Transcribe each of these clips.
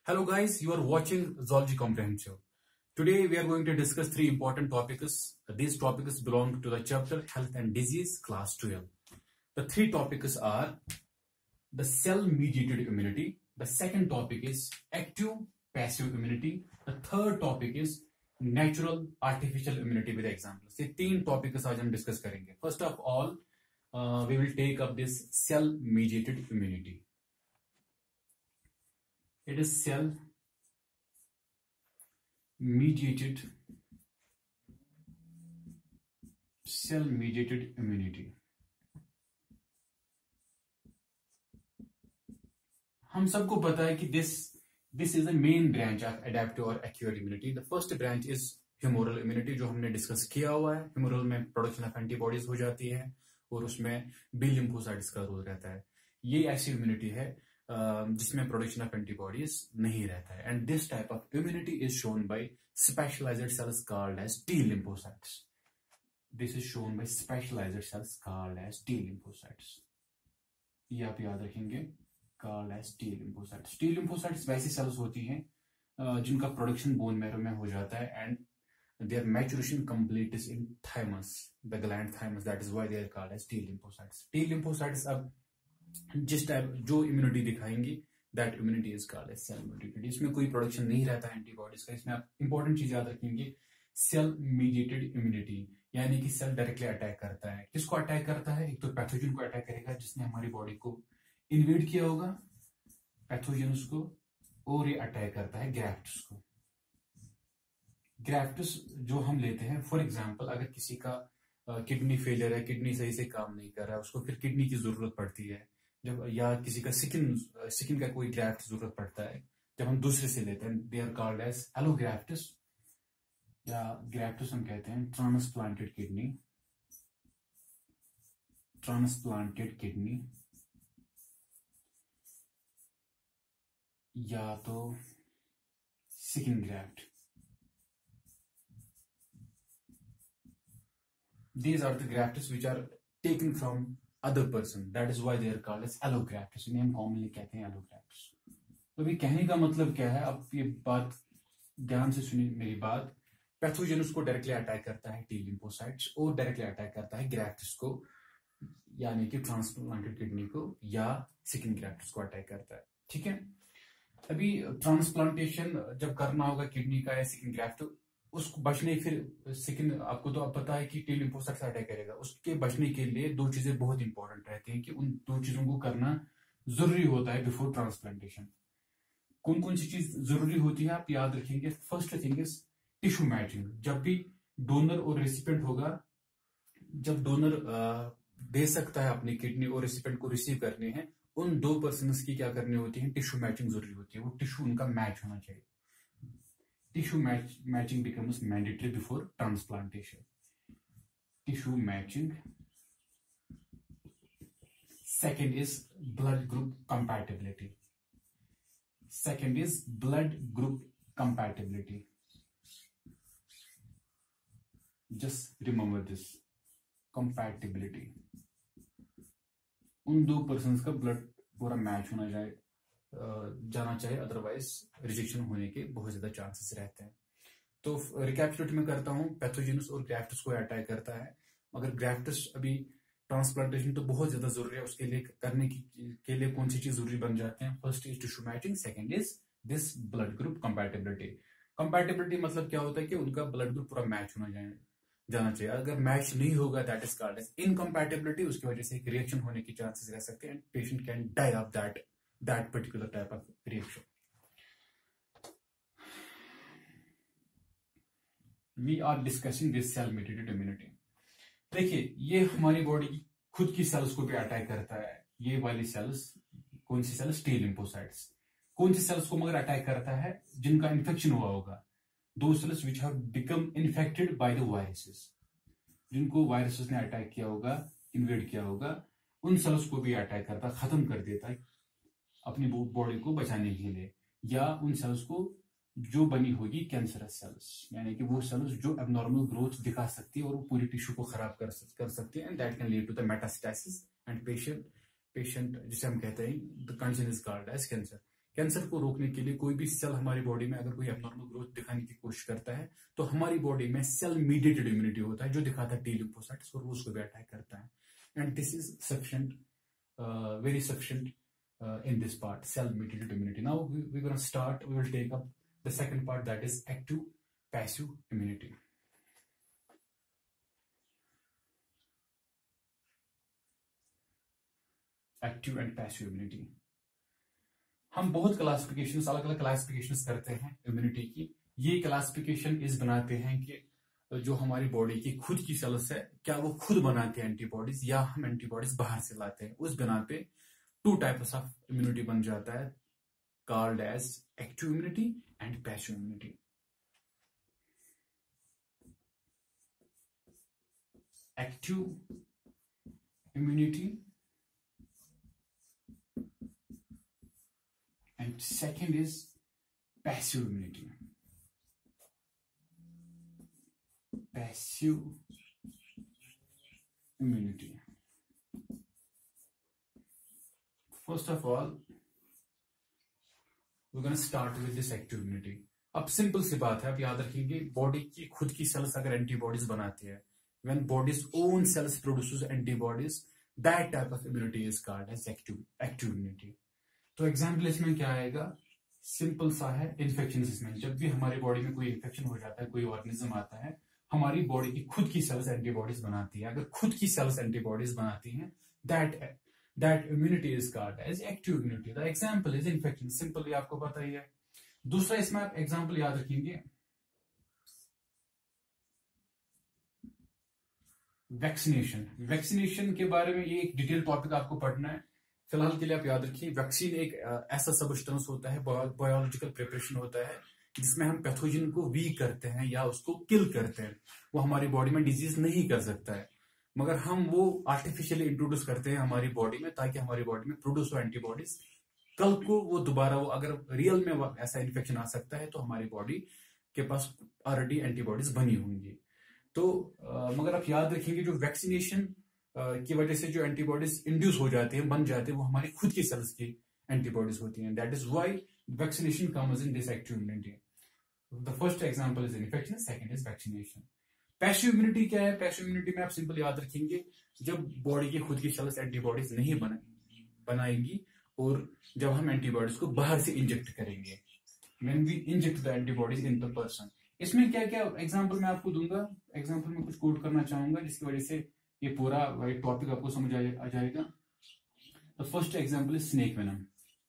Hello guys, you are watching Zoology Comprehensive. Today we are going to discuss three important topics. These topics belong to the chapter Health and Disease, class 12. The three topics are the cell-mediated immunity. The second topic is active passive immunity. The third topic is natural artificial immunity with examples. ये तीन topics आज हम discuss करेंगे. First of all, we will take up this cell-mediated immunity. It is cell-mediated immunity. हम सबको पता है कि this is the main branch of adaptive or acquired immunity. The first branch is humoral immunity, जो हमने discuss किया हुआ है. Humoral में प्रोडक्शन ऑफ एंटीबॉडीज हो जाती है और उसमें बी लिम्फोसाइट्स का रोल रहता है. ये ऐसी इम्यूनिटी है जिसमें प्रोडक्शन ऑफ एंटीबॉडीज नहीं रहता है. And this type of immunity is shown by specialised cells called as T lymphocytes. This is shown by specialised cells called as T lymphocytes. ये आप याद रखेंगे, called as T lymphocytes. T lymphocytes वैसी cells होती हैं जिनका production bone marrow में हो जाता है and their maturation complete is in thymus, the gland thymus. That is why they are called as T lymphocytes. T lymphocytes अब जिस टाइप जो इम्यूनिटी दिखाएंगी, that immunity is called as cell immunity. इसमें कोई प्रोडक्शन नहीं रहता है antibodies का. इसमें आप इंपॉर्टेंट चीज याद रखेंगे, सेल मीडिएटेड इम्यूनिटी, यानी कि सेल डायरेक्टली अटैक करता है. किसको अटैक करता है? एक तो पैथोजन को अटैक करेगा जिसने हमारी बॉडी को इन्वेड किया होगा, पैथोजन को, और ये अटैक करता है ग्राफ्ट्स को. ग्राफ्ट्स जो हम लेते हैं, फॉर एग्जाम्पल अगर किसी का किडनी फेलियर है, किडनी सही से काम नहीं कर रहा है, उसको फिर किडनी की जरूरत पड़ती है जब, या किसी का स्किन का कोई ग्राफ्ट जरूरत पड़ता है जब हम दूसरे से लेते हैं, they are called as allografts, या ग्राफ्ट्स हम कहते हैं ट्रांसप्लांटेड किडनी या तो skin graft. These are the grafts which are taken from other person. That is why they are called as allografts. इन्हें हम commonly कहते हैं allografts. तो अभी कहने का मतलब क्या है, अब ये बात ध्यान से सुनिए मेरी बात. पैथोजेनस को डायरेक्टली अटैक करता है टी लिम्फोसाइट्स और डायरेक्टली अटैक करता है ग्राफ्ट्स को, यानी कि ट्रांसप्लांटेड किडनी को या स्किन ग्राफ्ट्स को अटैक करता है. ठीक है. अभी ट्रांसप्लांटेशन जब करना होगा किडनी का या स्किन ग्राफ्ट, उसको बचने, फिर स्किन, आपको तो अब पता है कि टी लिम्फोसाइट से अटैक करेगा, उसके बचने के लिए दो चीजें बहुत इंपॉर्टेंट रहती हैं कि उन दो चीजों को करना जरूरी होता है बिफोर ट्रांसप्लांटेशन. कौन कौन सी चीज जरूरी होती है आप याद रखेंगे. First thing is tissue matching. जब भी डोनर और रेसिपिएंट होगा, जब डोनर दे सकता है अपनी किडनी और रेसिपिएंट को रिसीव करने हैं, उन दो पर्सन की क्या करनी होती है, टिश्यू मैचिंग जरूरी होती है. वो टिश्यू उनका मैच होना चाहिए. Tissue matching becomes mandatory before transplantation. Tissue matching. Second is blood group compatibility. Just remember this, compatibility. उन दो पर्सन्स का ब्लड पूरा मैच होना जाना चाहिए, अदरवाइज रिजेक्शन होने के बहुत ज्यादा चांसेस रहते हैं. तो रिकैपिचुलेट में करता हूं, पैथोजेनस और ग्राफ्ट्स को अटैक करता है. मगर ग्राफ्ट्स अभी ट्रांसप्लांटेशन तो बहुत ज्यादा जरूरी है, उसके लिए करने के लिए कौन सी चीज जरूरी बन जाते हैं. First is tissue matching, second is this blood group compatibility. Compatibility मतलब क्या होता है कि उनका ब्लड ग्रुप पूरा मैच होना जाना चाहिए. अगर मैच नहीं होगा, that is called as incompatibility. उसकी वजह से एक रिएक्शन होने की चांसेस रह सकते हैं and patient can die of that particular type of reaction. We are discussing this cell mediated immunity. देखिए, ये हमारी बॉडी की खुद की सेल्स को भी अटैक करता है. ये वाली सेल्स, कौन सी सेल्स? T lymphocytes. कौन सी सेल्स को मगर अटैक करता है? जिनका इन्फेक्शन हुआ होगा. दो cells which have become infected by the viruses, जिनको वायरसेस ने अटैक किया होगा, इन्वेड किया होगा, उन सेल्स को भी अटैक करता, खत्म कर देता है अपनी बॉडी को बचाने के लिए. या उन सेल्स को जो बनी होगी कैंसरस सेल्स, यानी कि वो सेल्स जो एबनॉर्मल ग्रोथ दिखा सकती है और वो पूरी टिश्यू को खराब कर सकती है, and that can lead to the metastasis and patient जिसे हम कहते हैं the condition is called as cancer. Cancer को रोकने के लिए कोई भी सेल हमारी बॉडी में अगर कोई एबनॉर्मल ग्रोथ दिखाने की कोशिश करता है तो हमारी बॉडी में सेल मीडिएटेड इम्यूनिटी होता है जो दिखाता है टी लिम्फोसाइट्स और वो उसको भी अटैक करता है। And this is sufficient, very sufficient in this part, cell mediated immunity. Now we're going to start, we will take up the second part, that is active passive immunity. Active and passive immunity, हम बहुत classifications, अलग अलग classifications करते हैं immunity की। ये classification इस बनाते हैं कि जो हमारी बॉडी की खुद की सेल्स है क्या वो खुद बनाते हैं एंटीबॉडीज या हम एंटीबॉडीज बाहर से लाते हैं। उस बिना पे टू टाइप्स ऑफ इम्यूनिटी बन जाता है, called as active immunity and passive immunity. Active immunity and second is passive immunity. Passive immunity, first of all we're going to start with this active immunity. अब simple सी बात है, आप याद रखेंगे बॉडी की खुद की सेल्स अगर एंटीबॉडीज बनाती है, when body's own cells produces antibodies, that type of immunity is called as active immunity. तो एग्जाम्पल इसमें क्या आएगा, सिंपल सा है, इन्फेक्शन। इसमें जब भी हमारी बॉडी में कोई इन्फेक्शन हो जाता है, कोई ऑर्गेनिज्म आता है, हमारी बॉडी की खुद की सेल्स एंटीबॉडीज बनाती है। अगर खुद की सेल्स एंटीबॉडीज बनाती हैं, that immunity is called as active immunity. The example is infection. Simple, ये आपको पता ही है। दूसरा इसमें आप एग्जाम्पल याद रखेंगे, वैक्सीनेशन। वैक्सीनेशन के बारे में ये एक डिटेल टॉपिक आपको पढ़ना है, फिलहाल के लिए आप याद रखिए वैक्सीन एक ऐसा सब्सटेंस होता है, बायोलॉजिकल प्रिपरेशन होता है जिसमें हम पैथोजन को वीक करते हैं या उसको किल करते हैं। वो हमारी बॉडी में डिजीज नहीं कर सकता है, मगर हम वो आर्टिफिशियली इंट्रोड्यूस करते हैं हमारी बॉडी में ताकि हमारी बॉडी में प्रोड्यूस हो एंटीबॉडीज। कल को वो दोबारा वो अगर रियल में ऐसा इन्फेक्शन आ सकता है तो हमारी बॉडी के पास ऑलरेडी एंटीबॉडीज बनी होंगी। तो मगर आप याद रखेंगे जो वैक्सीनेशन की वजह से जो एंटीबॉडीज इंड्यूस हो जाते हैं, बन जाते हैं, वो हमारी खुद की सेल्स की एंटीबॉडीज होती हैं। That is why vaccination comes in this active immunity. The first example is infection, second is vaccination. Passive immunity क्या है? पैसिव इम्यूनिटी में आप सिंपल याद रखेंगे जब बॉडी की खुद की सेल्स एंटीबॉडीज नहीं बनाएंगी और जब हम एंटीबॉडीज को बाहर से इंजेक्ट करेंगे, when we inject the antibodies in the person. इसमें क्या क्या एग्जांपल मैं आपको दूंगा, एग्जांपल में कुछ कोट करना चाहूंगा जिसकी वजह से ये पूरा टॉपिक आपको समझ आ जाएगा। The first example is snake venom.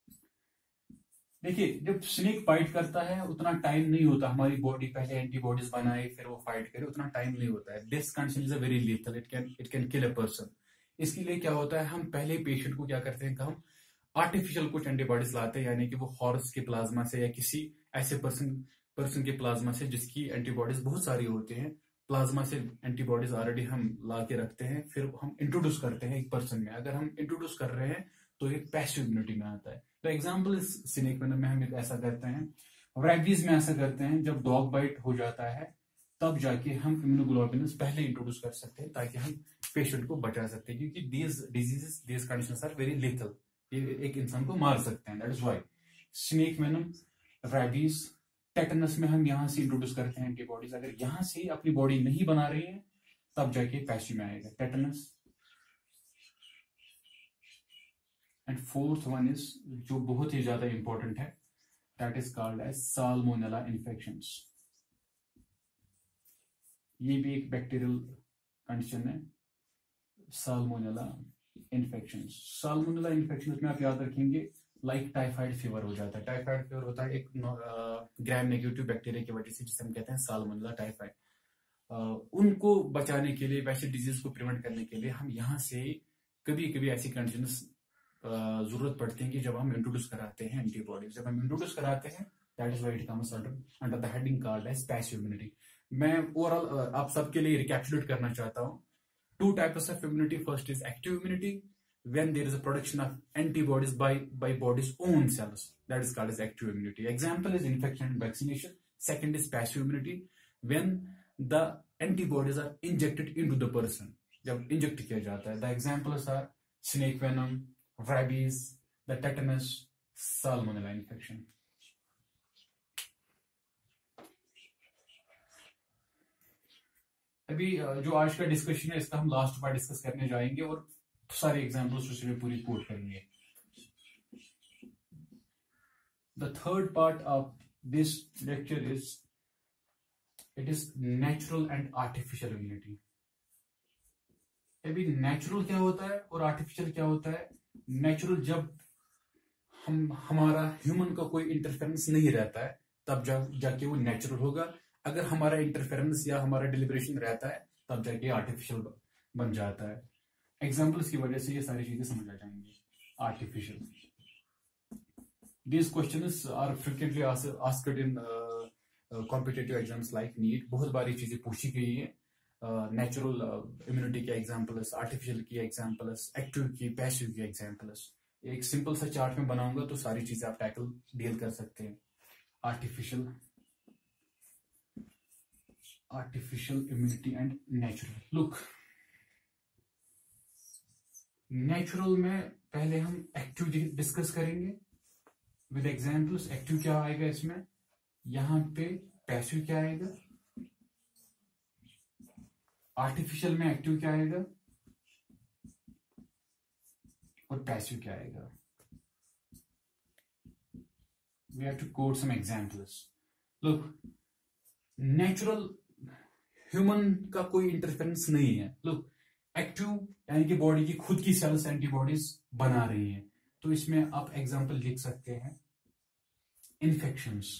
देखिए जब स्नेक फाइट करता है उतना टाइम नहीं होता, हमारी बॉडी पहले एंटीबॉडीज बनाए फिर वो फाइट करे, उतना टाइम नहीं होता है। This condition is a very lethal, it can kill a person. इसके लिए क्या होता है, हम पहले पेशेंट को क्या करते हैं कि हम आर्टिफिशियल कुछ एंटीबॉडीज लाते हैं, यानी कि वो हॉर्स के प्लाज्मा से या किसी ऐसे पर्सन के प्लाज्मा से जिसकी एंटीबॉडीज बहुत सारी होते हैं, प्लाज्मा से एंटीबॉडीज ऑलरेडी हम ला के रखते हैं, फिर हम इंट्रोड्यूस करते हैं एक पर्सन में। अगर हम इंट्रोड्यूस कर रहे हैं तो ये पैसिव इम्यूनिटी में आता है। तो एग्जाम्पल इस स्नेक वेनम में हम ऐसा करते हैं, रेबीज में ऐसा करते हैं, जब डॉग बाइट हो जाता है तब जाके हम इम्यूनोग्लोबुलिन्स पहले इंट्रोड्यूस कर सकते हैं ताकि हम पेशेंट को बचा सकते हैं, क्योंकि these diseases, these conditions are very lethal, ये एक इंसान को मार सकते हैं। That is why snake venom, rabies, tetanus में हम यहां से इंट्रोड्यूस करते हैं एंटीबॉडीज। अगर यहां से अपनी बॉडी नहीं बना रही है तब जाके पैसिव में आएगा tetanus. And fourth one is जो बहुत ही ज्यादा इंपॉर्टेंट है, that is called as salmonella infections. ये भी एक बैक्टीरियल कंडीशन है, साल्मोनेला इन्फेक्शंस। साल्मोनेला इन्फेक्शंस में आप याद रखेंगे लाइक टाइफाइड फीवर हो जाता है। टाइफाइड फीवर होता है एक ग्राम नेगेटिव बैक्टीरिया की वजह से, जिसे हम कहते हैं साल्मोनेला टाइफाइड। उनको बचाने के लिए, वैसे डिजीज को प्रिवेंट करने के लिए हम यहाँ से कभी कभी ऐसी कंडीशंस जरूरत पड़ती है कि जब हम इंट्रोड्यूस कराते हैं एंटीबॉडीज, जब हम इंट्रोड्यूस कराते हैं that is why it comes under the heading called as passive immunity. मैं ओवरऑल आप सबके लिए रिकैप्चुलेट करना चाहता हूँ। Two types of immunity, first is active immunity, when there is a production of antibodies by body's own cells, that is called as active immunity. Example is infection and vaccination. Second is passive immunity, when the antibodies are injected into the person, जब inject किया जाता है। The examples are snake venom, rabies, the tetanus, salmonella infection. अभी जो आज का discussion है इसका हम लास्ट बार डिस्कस करने जाएंगे और सारे एग्जांपल्स उसमें पूरी कोट करेंगे। The third part of this lecture is it is natural and artificial immunity. अभी नेचुरल क्या होता है और आर्टिफिशियल क्या होता है? नेचुरल जब हमारा ह्यूमन का कोई इंटरफेरेंस नहीं रहता है तब जाके वो नेचुरल होगा। अगर हमारा इंटरफेरेंस या हमारा डिलिब्रेशन रहता है तब जाके आर्टिफिशियल बन जाता है। एग्जांपल्स की वजह से ये सारी चीजें समझ आ जाएंगी। Artificial, these questions are frequently asked in competitive exams like NEET. बहुत बारी चीजें पूछी गई है। नेचुरल इम्यूनिटी के एग्जाम्पल्स, आर्टिफिशियल की एग्जाम्पल्स, एक्टिव की, पैसिव की एग्जाम्पल्स। एक सिंपल सा चार्ट में बनाऊंगा तो सारी चीजें आप टैकल डील कर सकते हैं। Artificial immunity and natural. Look, natural में पहले हम एक्टिव डिस्कस करेंगे विद एग्जाम्पल्स। एक्टिव क्या आएगा इसमें, यहां पे पैसिव क्या आएगा, आर्टिफिशियल में एक्टिव क्या आएगा और पैसिव क्या आएगा। We have to quote some examples. Look, natural human का कोई इंटरफेरेंस नहीं है। लुक, एक्टिव यानी कि बॉडी की खुद की सेल्स एंटीबॉडीज बना रही है। तो इसमें आप एग्जांपल लिख सकते हैं इन्फेक्शंस।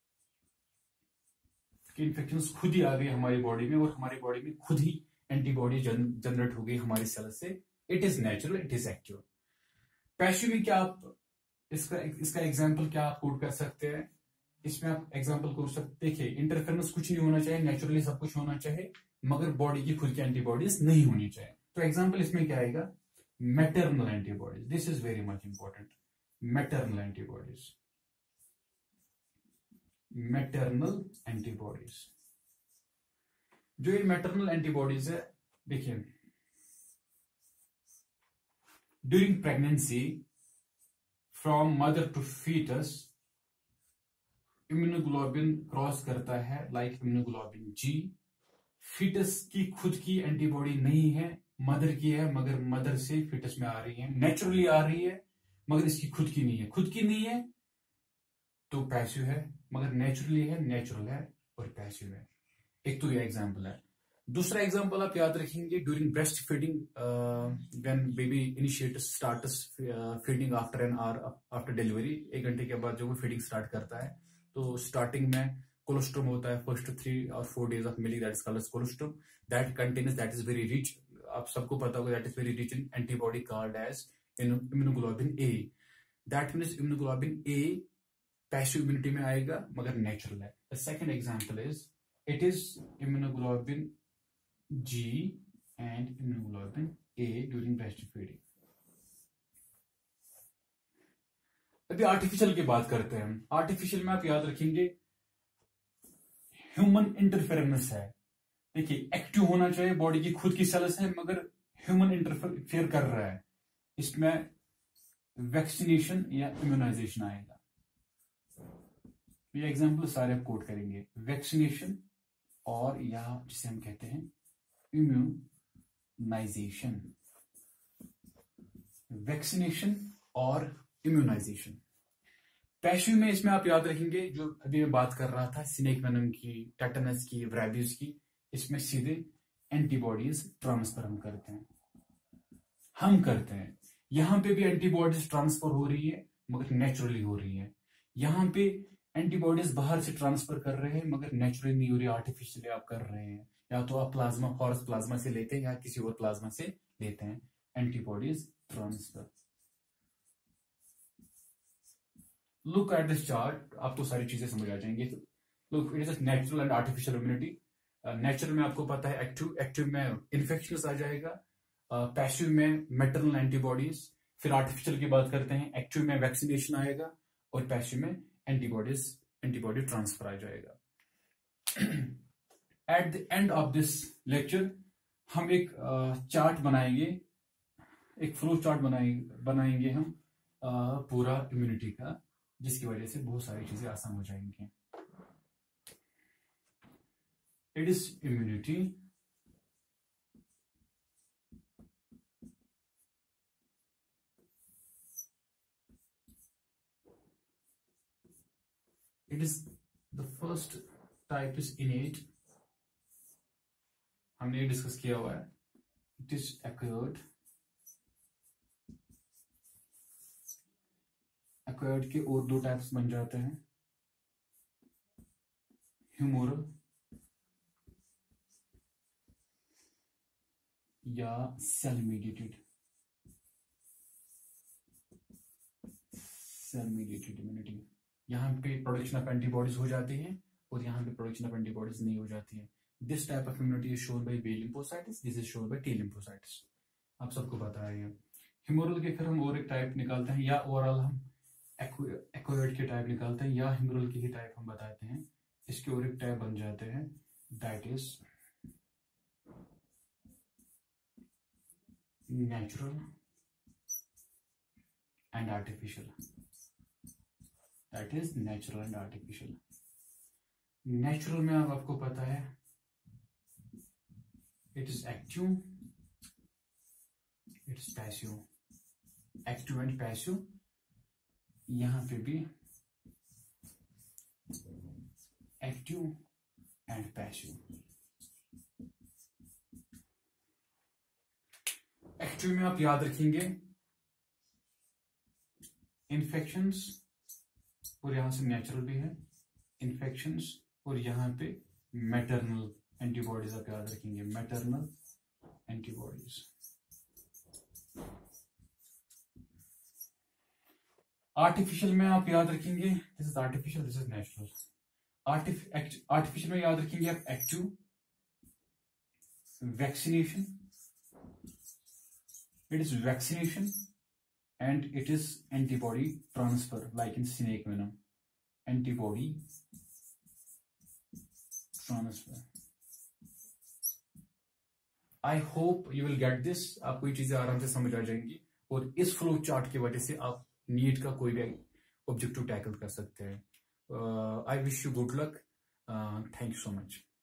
इन्फेक्शंस खुद ही आ गई हमारी बॉडी में और हमारी बॉडी में खुद ही एंटीबॉडी जनरेट हो गई हमारी सेल से। It is natural, it is active. Passive में क्या आप इसका एग्जांपल क्या आप कोट कर सकते हैं? इसमें आप एग्जांपल कर सकते, देखिए इंटरफेरेंस कुछ नहीं होना चाहिए, नेचुरली सब कुछ होना चाहिए, मगर बॉडी की खुद की एंटीबॉडीज नहीं होनी चाहिए। तो एग्जांपल इसमें क्या आएगा, maternal antibodies. This is very much important. Maternal antibodies, maternal antibodies. जो ये मैटरनल एंटीबॉडीज है, देखिए during pregnancy from mother to foetus immunoglobin cross करता है लाइक इम्यूनोग्लोबिन जी। फीटस की खुद की एंटीबॉडी नहीं है, मदर की है, मगर मदर से फीटस में आ रही है, नेचुरली आ रही है, मगर इसकी खुद की नहीं है। खुद की नहीं है तो पैसिव है, मगर नेचुरली है, नेचुरल है और पैसिव है। एक तो ये एग्जांपल है। दूसरा एग्जांपल आप याद रखेंगे, during breast feeding when baby initiate starts feeding after an hour after delivery. 1 घंटे के बाद जो वो फीडिंग स्टार्ट करता है तो स्टार्टिंग में कोलेस्ट्रॉम होता है। फर्स्ट 3 और 4 days of milk, that is called as colostrum. That contains, that is very rich, आप सबको पता होगा, that is very rich in antibody called as immunoglobin A. That means immunoglobin A passive immunity में आएगा मगर natural है। The second example is it is immunoglobin G and immunoglobin A during breast feeding. अभी artificial की बात करते हैं हम। आर्टिफिशियल में आप याद रखेंगे ह्यूमन इंटरफेरेंस है। देखिए एक्टिव होना चाहिए, बॉडी की खुद की सेल्स है, मगर ह्यूमन इंटरफेयर कर रहा है। इसमें वैक्सीनेशन या इम्यूनाइजेशन आएगा। ये एग्जांपल सारे आप कोट करेंगे, वैक्सीनेशन और या जिसे हम कहते हैं इम्यूनाइजेशन। वैक्सीनेशन और इम्यूनाइजेशन। पैसिव में इसमें आप याद रखेंगे जो अभी मैं बात कर रहा था, स्नेक वेनम की, टेटनस की, रेबीज की, इसमें सीधे एंटीबॉडीज ट्रांसफर हम करते हैं। यहां पे भी एंटीबॉडीज ट्रांसफर हो रही है मगर नेचुरली हो रही है। यहां पे एंटीबॉडीज बाहर से ट्रांसफर कर रहे हैं मगर नेचुरली नहीं हो रही, आर्टिफिशियली आप कर रहे हैं। या तो आप प्लाज्मा, हॉर्स प्लाज्मा से लेते हैं या किसी और प्लाज्मा से लेते हैं। Antibodies transfer. Look at this chart, आपको सारी चीजें समझ आ जाएंगी। Look, it is natural and artificial immunity. Natural में आपको पता है एक्टिव, एक्टिव में इन्फेक्शन आ जाएगा, पैसिव में मैटरनल एंटीबॉडीज। फिर आर्टिफिशियल की बात करते हैं, एक्टिव में वैक्सीनेशन आएगा और पैसिव में एंटीबॉडी ट्रांसफर आ जाएगा। At the end of this lecture हम एक चार्ट बनाएंगे, एक फ्लो चार्ट बनाएंगे हम पूरा इम्यूनिटी का, जिसकी वजह से बहुत सारी चीजें आसान हो जाएंगी। It is immunity it is the first type is innate, हमने ये डिस्कस किया हुआ है। इट इज एक्वायर्ड, एक्वायर्ड के और दो टाइप्स बन जाते हैं, ह्यूमोरल या cell mediated. Cell mediated immunity, यहाँ पे प्रोडक्शन ऑफ एंटीबॉडीज हो जाती है और यहाँ पे प्रोडक्शन ऑफ एंटीबॉडीज नहीं हो जाती है। This type of immunity is shown by B lymphocytes, this is shown by T lymphocytes. आप सबको पता है ये। ह्यूमोरल के फिर हम और एक टाइप निकालते हैं, या ओवरऑल हम एक्वायर्ड के टाइप निकालते हैं, या ह्यूमोरल के ही टाइप हम बताते हैं। इसके और एक टाइप बन जाते हैं, that is natural and artificial. That is natural and artificial. Natural में अब आपको पता है it is active, it is passive. Active and passive, यहां पे भी एक्टिव एंड पैसिव। एक्टिव में आप याद रखेंगे इन्फेक्शंस, और यहां से नेचुरल भी है इन्फेक्शंस, और यहां पे मैटरनल एंटीबॉडीज आप याद रखेंगे, मैटरनल एंटीबॉडीज। आर्टिफिशियल में आप याद रखेंगे this is artificial, this is natural. Artificial में याद रखेंगे आप active, vaccination, it is vaccination and it is antibody transfer like in snake venom, antibody transfer. I hope you will get this, आपको ये चीजें आराम से समझ आ जाएंगी और इस फ्लो चार्ट की वजह से आप नीट का कोई भी ऑब्जेक्टिव टैकल कर सकते हैं। I wish you good luck. Thank you so much.